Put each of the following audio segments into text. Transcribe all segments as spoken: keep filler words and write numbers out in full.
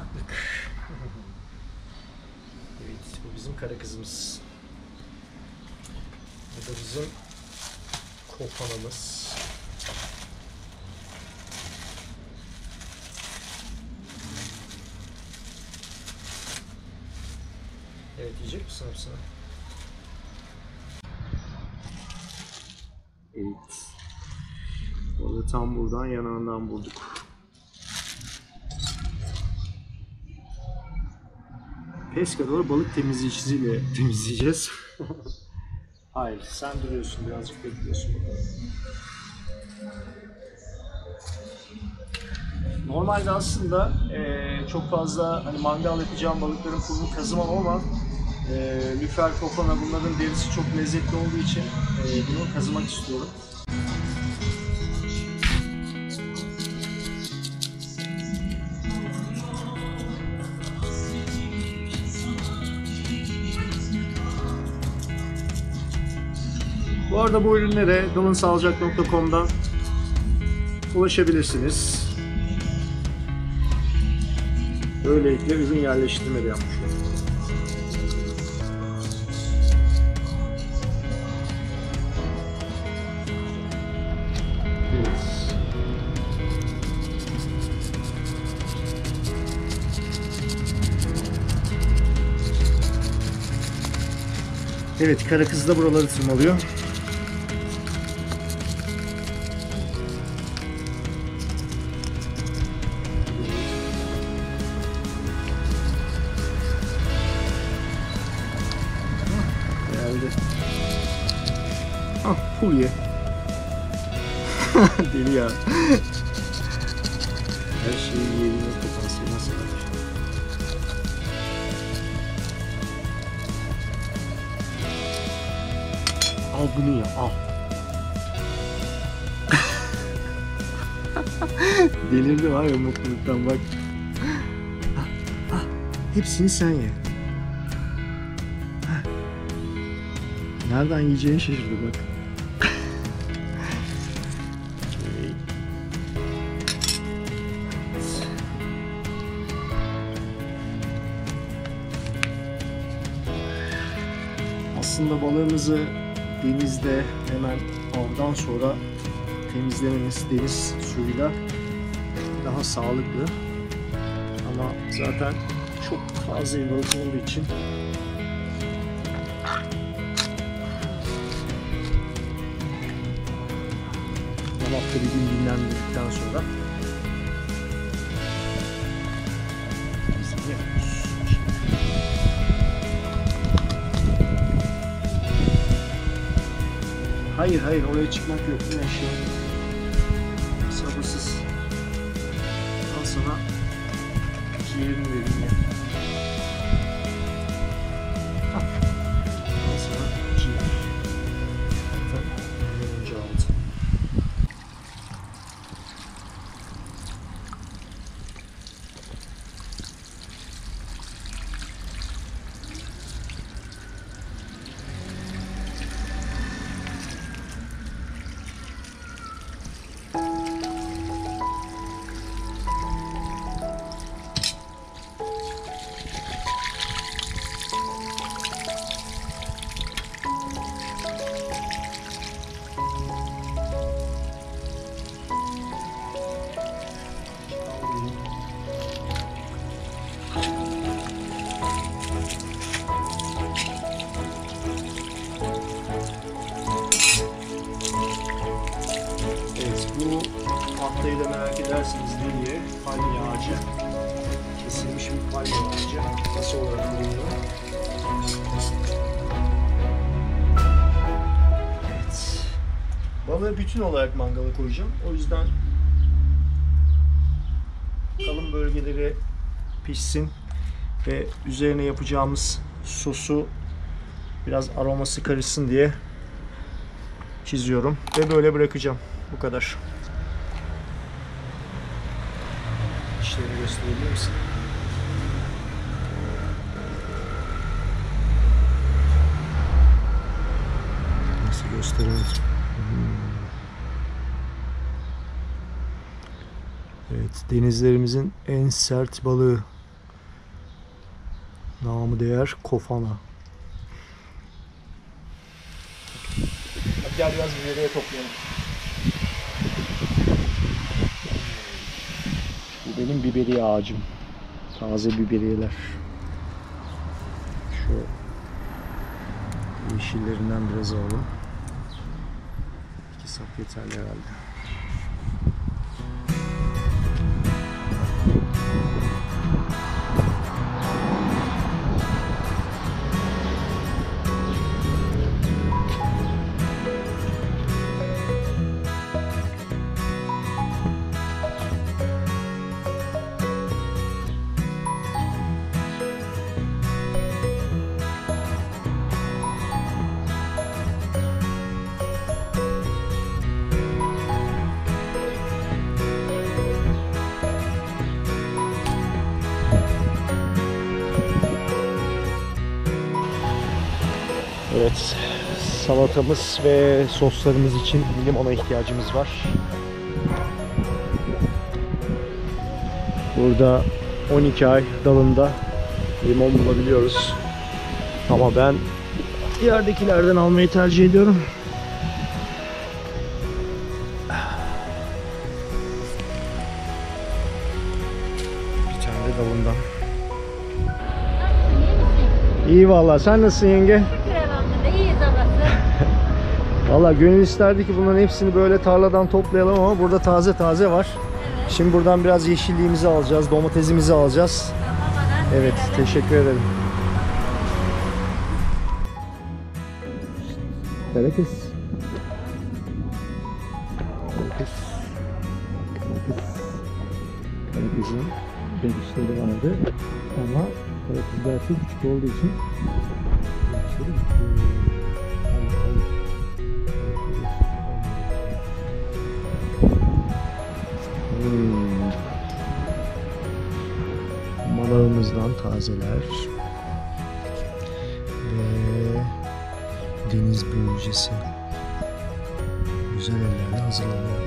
Baktık. Evet, bu bizim kara kızımız. Bu da bizim kopanamız. Evet, yiyecek misin hepsini? Evet. Balığı tam buradan yanağından vurduk. Pescador balık temizleyicisiyle temizleyeceğiz. Hayır, sen duruyorsun, birazcık bekliyorsun bakalım. Normalde aslında e, çok fazla hani mangal yapacağım balıkların pulunu kazımam ama e, lüfer, kofana bunların derisi çok lezzetli olduğu için e, bunu kazımak istiyorum. Bu arada bu ürünlere dalınsağlıcak nokta com'dan ulaşabilirsiniz. Böylelikle ürün yerleştirme de yapmış olduk. Evet. Evet, kara kız da buraları tırmalıyor. Ah, pul ye. Deli ya. Her şeyi yiyebilme potansiyeli nasıl var? Al bunu ya, al. Delirdi var ya mutluluktan bak. Ah, ah, hepsini sen ye. Nereden yiyeceğini şaşırdı bak. Aslında balığımızı denizde hemen avdan sonra temizlememiz deniz suyuyla daha sağlıklı. Ama zaten çok fazla bir balık olduğu için dolapta bir gün dinlendirdikten sonra yapıyoruz. Hayır hayır, oraya çıkmak yok. Bu ne şey? Sabırsız. Al sana ciğerini vereyim ya. Al. Al sana ciğer. Tabii. Önce aldım. Tahtayı da merak ederseniz diye palmiye ağacı, kesilmiş bir palmiye ağacı kasa olarak bulunuyor. Evet. Balığı bütün olarak mangala koyacağım. O yüzden kalın bölgeleri pişsin ve üzerine yapacağımız sosu biraz aroması karışsın diye çiziyorum ve böyle bırakacağım. Bu kadar. İşlerini gösterebilir misin? Nasıl gösterelim? Evet, denizlerimizin en sert balığı Namı değer kofana. Hadi gel biraz biberiye toplayalım. Bu benim biberiye ağacım. Taze biberiyeler. Şu yeşillerinden biraz alalım. İki sap yeterli herhalde. Evet, salatamız ve soslarımız için limona ihtiyacımız var. Burada on iki ay dalında limon bulabiliyoruz. Ama ben yerdekilerden almayı tercih ediyorum. Bir tane de dalından. İyi vallahi, sen nasılsın yenge? Valla gönül isterdi ki bunların hepsini böyle tarladan toplayalım ama burada taze taze var. Evet. Şimdi buradan biraz yeşilliğimizi alacağız, domatesimizi alacağız. Evet, teşekkür ederim. Karakız. Karakız. Karakız. Karakızın bebişleri vardı ama karakızlar çok küçük olduğu için bebişleri küçük. Hmm. Manavımızdan tazeler ve deniz börülcesi güzel ellerle hazırlanıyor.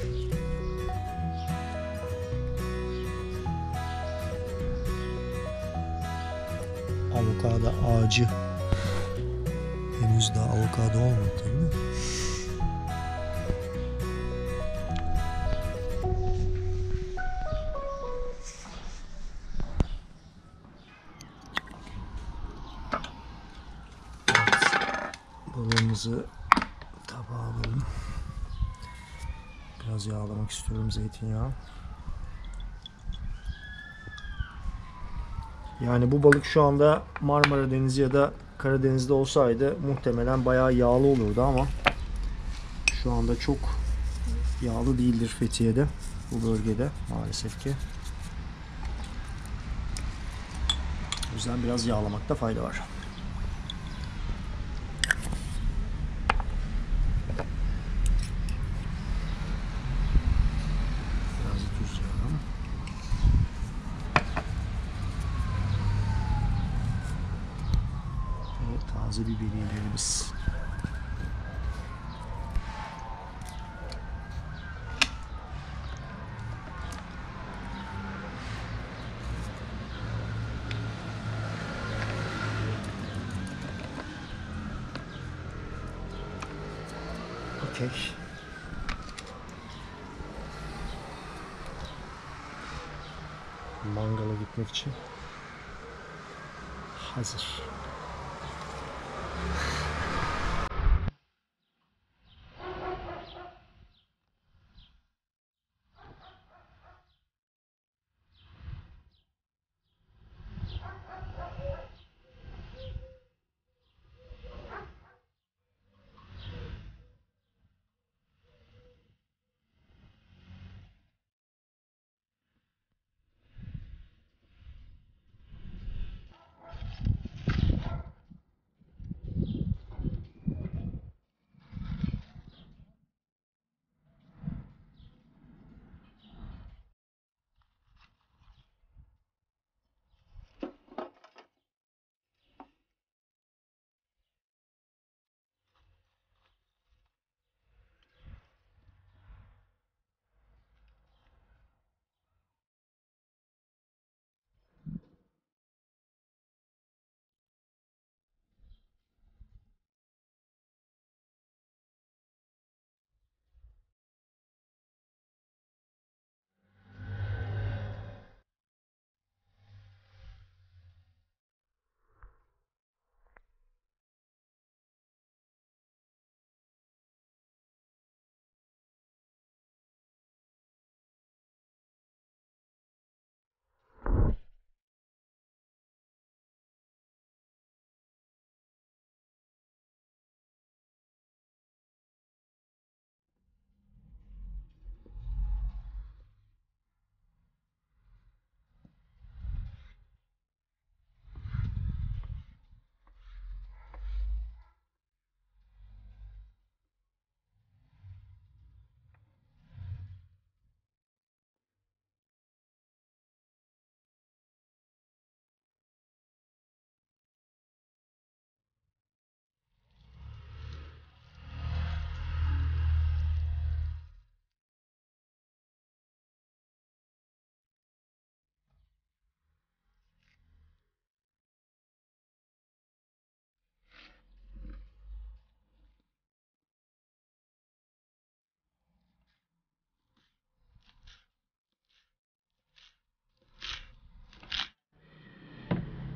Avokado ağacı henüz daha avokado olmadı değil mi? Balığımızı tabağa alalım. Biraz yağlamak istiyorum, zeytinyağı. Yani bu balık şu anda Marmara Denizi ya da Karadeniz'de olsaydı muhtemelen bayağı yağlı olurdu ama şu anda çok yağlı değildir Fethiye'de, bu bölgede maalesef ki. O yüzden biraz yağlamakta fayda var. Taze biberiyelerimiz. Okey. Mangala gitmek için hazır.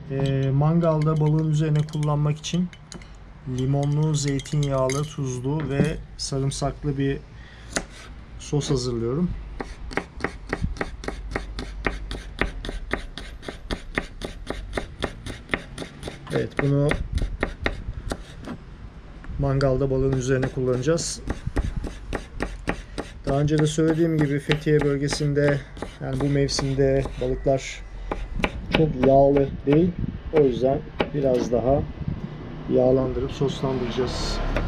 e, mangalda balığın üzerine kullanmak için limonlu, zeytinyağlı, tuzlu ve sarımsaklı bir sos hazırlıyorum. Evet, bunu mangalda balığın üzerine kullanacağız. Daha önce de söylediğim gibi Fethiye bölgesinde, yani bu mevsimde balıklar çok yağlı değil. O yüzden biraz daha yağlandırıp soslandıracağız.